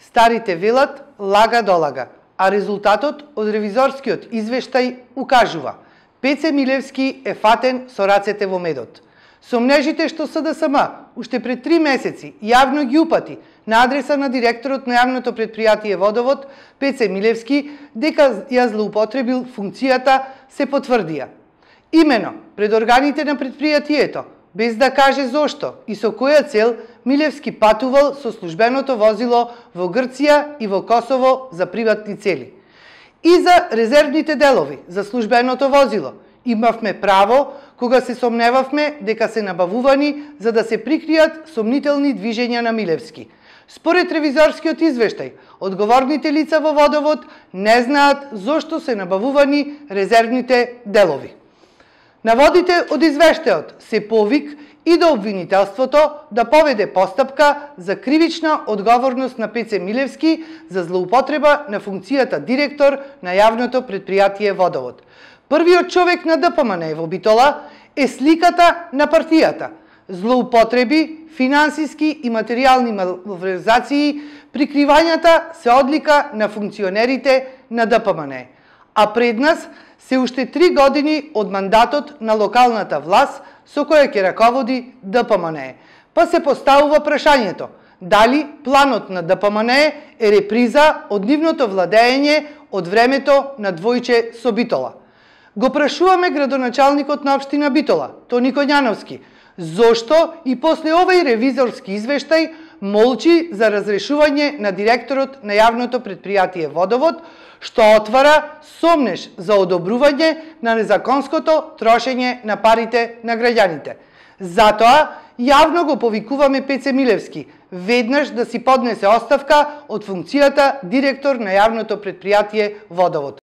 Старите велат лага долага, а резултатот од ревизорскиот извештај укажува: Пеце Милевски е фатен со рацете во медот. Сомнежите што СДСМ уште пред 3 месеци јавно ги упати на адреса на директорот на јавното претпријатие Водовод Пеце Милевски дека ја злоупотребил функцијата се потврдија. Имено пред органите на претпријатието, без да каже зошто и со која цел, Милевски патувал со службеното возило во Грција и во Косово за приватни цели. И за резервните делови за службеното возило имавме право кога се сомневавме дека се набавувани за да се прикријат сомнителни движења на Милевски. Според ревизорскиот извештај, одговорните лица во Водовод не знаат зошто се набавувани резервните делови. Наводите од извештајот се повик и до обвинителството да поведе постапка за кривична одговорност на Пеце Милевски за злоупотреба на функцијата директор на јавното претпријатие Водовод. Првиот човек на ДПМН во Битола е сликата на партијата. Злоупотреби, финансиски и материјални малверзации, прикривањата се одлика на функционерите на ДПМН. А пред нас се уште 3 години од мандатот на локалната власт со која ќе раководи ДПМН. Па се поставува прашањето: дали планот на ДПМН е реприза од нивното владење од времето на Двојче со Битола? Го прашуваме градоначалникот на општина Битола, Тони Коњановски, зошто и после овој ревизорски извештај молчи за разрешување на директорот на јавното претпријатие Водовод, што отвара сомнеж за одобрување на незаконското трошење на парите на граѓаните. Затоа јавно го повикуваме Пеце Милевски веднаш да си поднесе оставка од функцијата директор на јавното претпријатие Водовод.